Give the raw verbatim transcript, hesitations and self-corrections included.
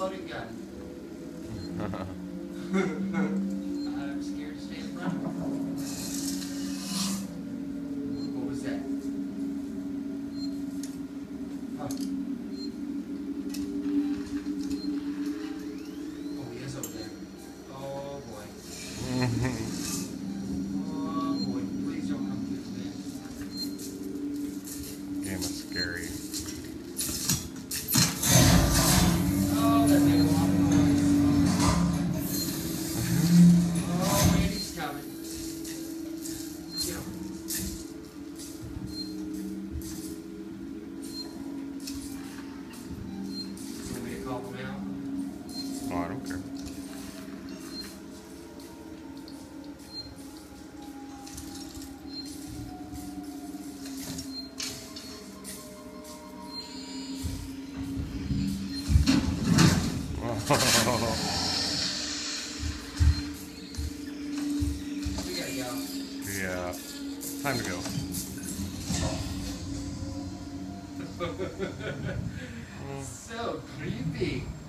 loaded gun. I'm scared to stay in front. What was that? Huh. Oh, he is over there. Oh boy. Oh boy. Please don't come through this. Game is scary. Oh, that made a lot of noise. Oh, Randy's coming. Get him. Want me to call him out? Oh, I don't care. We gotta go. Yeah. Time to go. So creepy.